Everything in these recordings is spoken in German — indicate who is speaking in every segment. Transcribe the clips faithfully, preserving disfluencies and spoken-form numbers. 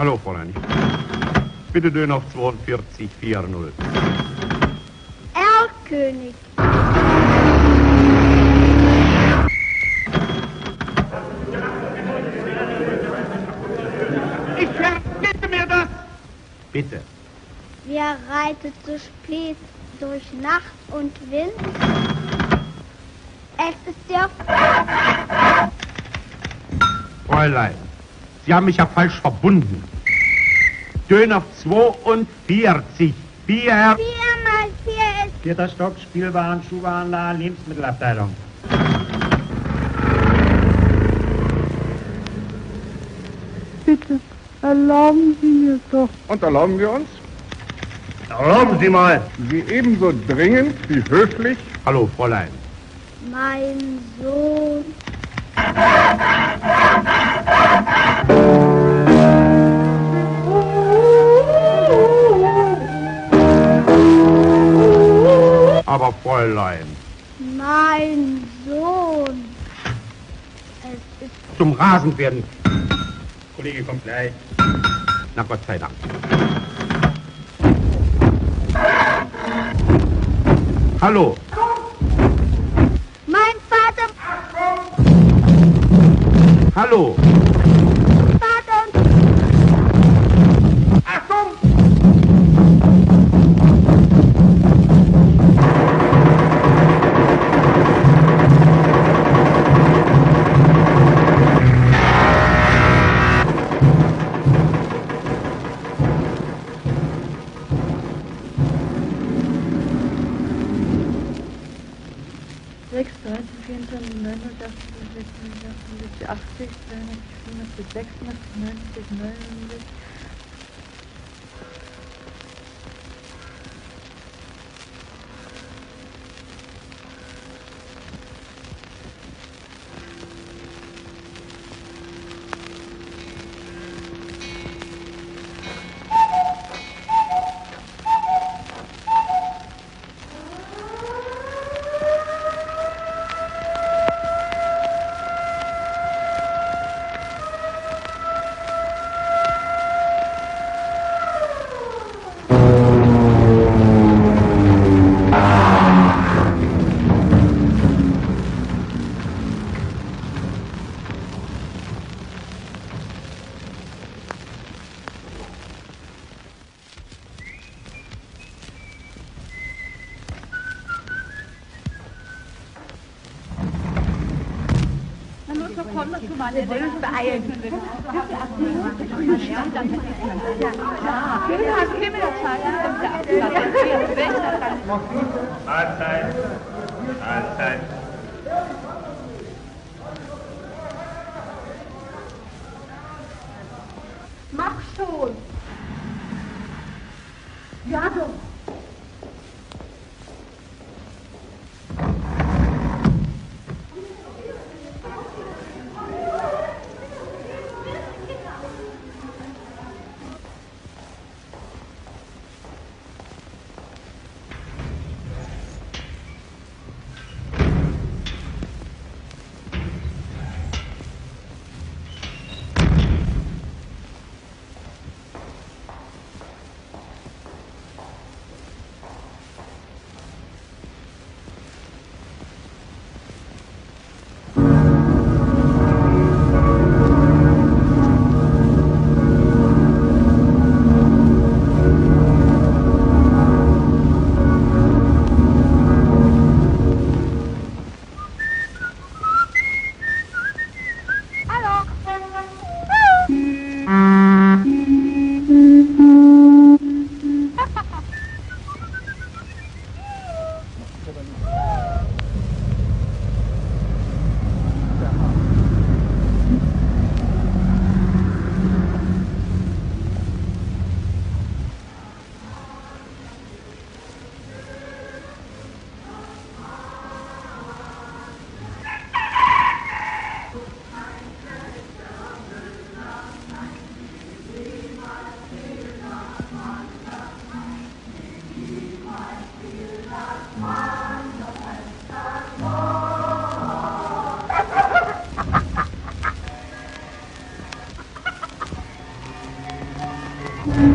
Speaker 1: Hallo, Fräulein. Bitte Döner auf zweiundvierzig vierzig.
Speaker 2: Erlkönig.
Speaker 1: Ich verbitte mir das! Bitte.
Speaker 2: Wer reitet so spät durch Nacht und Wind? Es ist der...
Speaker 1: Fräulein, Sie haben mich ja falsch verbunden. Döner auf zweiundvierzig. Vier.
Speaker 2: Vier mal vier ist...
Speaker 3: Vierter Stock, Spielwaren, Schuhwarenladen, Lebensmittelabteilung.
Speaker 4: Bitte, erlauben Sie mir doch.
Speaker 5: Und erlauben wir uns?
Speaker 3: Erlauben Sie mal.
Speaker 5: Sie ebenso dringend wie höflich.
Speaker 1: Hallo, Fräulein.
Speaker 2: Mein Sohn...
Speaker 1: Aber Fräulein.
Speaker 2: Mein Sohn... Es ist...
Speaker 1: Zum Rasenwerden.
Speaker 3: Kollege kommt gleich.
Speaker 1: Na Gott sei Dank. Hallo.
Speaker 2: Mein Vater...
Speaker 1: Hallo.
Speaker 2: Vater und...
Speaker 1: Achtung!
Speaker 4: sechs, dreizehn, vierundzwanzig, neunundachtzig, sechsundachtzig, achtzig, zweiundachtzig, fünfundachtzig, sechsundachtzig, neunzig, neunundachtzig.
Speaker 6: Wir wollen uns beeilen.
Speaker 3: Mahlzeit. Mahlzeit.
Speaker 6: Mach schon. Ja, doch.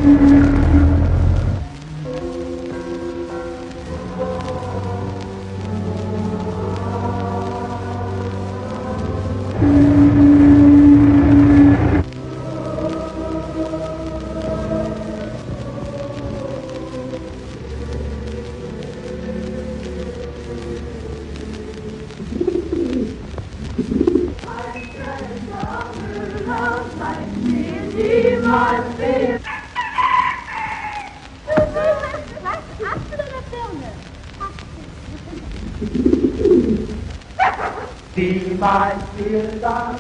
Speaker 7: Niemals will das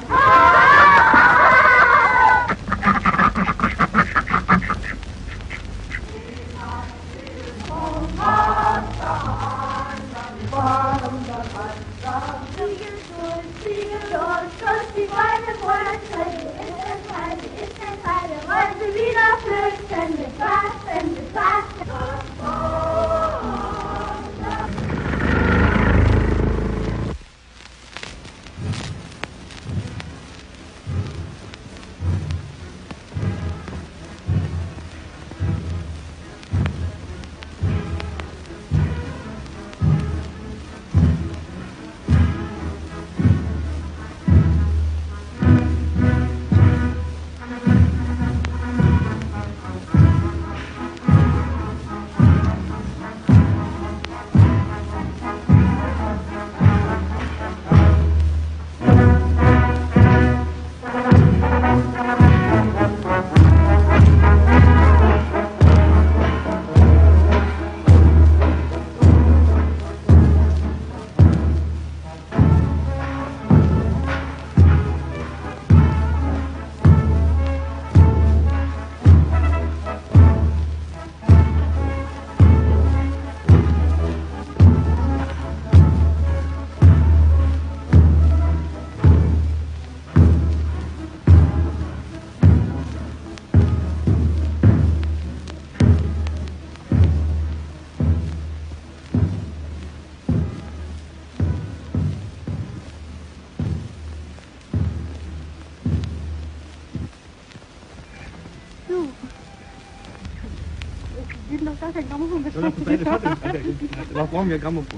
Speaker 5: Was brauchen wir Grammophon?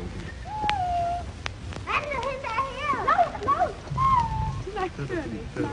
Speaker 2: Renne hinterher! Lauf, lauf!
Speaker 4: Vielleicht hören wir.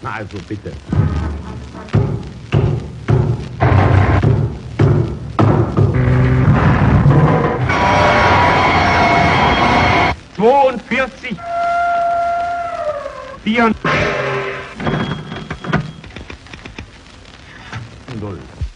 Speaker 1: Na also bitte. zweiundvierzig. Vier. Null.